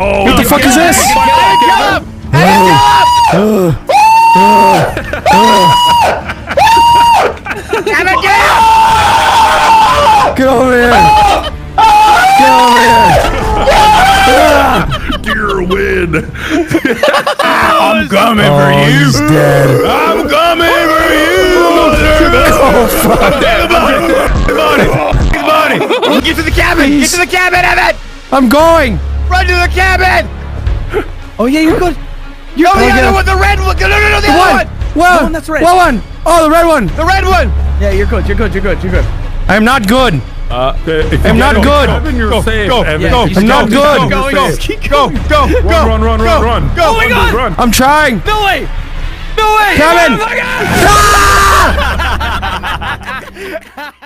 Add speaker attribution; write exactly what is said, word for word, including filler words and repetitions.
Speaker 1: Oh, what the fuck is this?
Speaker 2: Get him! Kevin, get him!
Speaker 1: Get over here! Get over here!
Speaker 3: Dear win! I'm coming
Speaker 1: Oh,
Speaker 3: for you!
Speaker 1: he's dead.
Speaker 3: I'm coming for you!
Speaker 1: Oh, fuck.
Speaker 3: Body! Body!
Speaker 2: Get to the cabin! Get to the cabin, Evan!
Speaker 1: I'm going!
Speaker 2: Run to the cabin!
Speaker 1: Oh, yeah, you're good.
Speaker 2: You're
Speaker 1: Oh,
Speaker 2: the
Speaker 1: yeah.
Speaker 2: other one, the red one! No, no, no, the
Speaker 1: What?
Speaker 2: other one!
Speaker 1: Well,
Speaker 2: The one that's red.
Speaker 1: what one? Oh, the red one.
Speaker 2: The red one!
Speaker 4: Yeah, you're good. You're good. You're good. You're good.
Speaker 1: I'm not good.
Speaker 3: Uh,
Speaker 1: I'm not good.
Speaker 3: Evan, you're
Speaker 2: Go,
Speaker 3: safe.
Speaker 2: go,
Speaker 3: Evan.
Speaker 2: yeah,
Speaker 3: Go,
Speaker 2: he's
Speaker 1: I'm not
Speaker 3: go,
Speaker 1: good.
Speaker 3: Go,
Speaker 2: Go,
Speaker 3: go,
Speaker 2: go,
Speaker 3: go,
Speaker 2: go, go, go,
Speaker 3: Run, run, run,
Speaker 2: go,
Speaker 3: run, run.
Speaker 2: go.
Speaker 4: Oh my God.
Speaker 3: Run.
Speaker 1: I'm trying.
Speaker 4: No way. No way.
Speaker 1: Kevin.
Speaker 4: Oh my God.
Speaker 2: Ah!